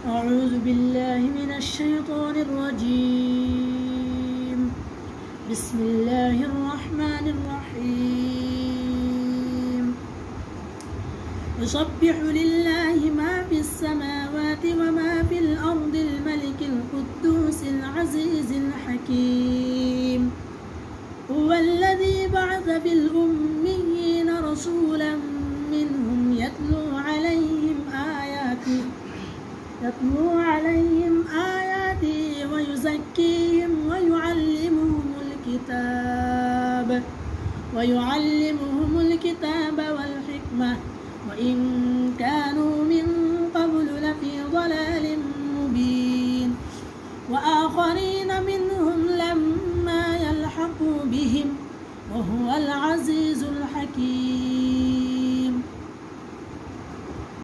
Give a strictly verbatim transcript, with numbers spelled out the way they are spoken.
أعوذ بالله من الشيطان الرجيم. بسم الله الرحمن الرحيم. يسبح لله ما في السماوات وما في الأرض الملك القدوس العزيز الحكيم. هو الذي بعث في الأميين رسولا منهم يتلو عليهم آياته يتلو عليهم آياته ويزكيهم ويعلمهم الكتاب ويعلمهم الكتاب والحكمة وإن كانوا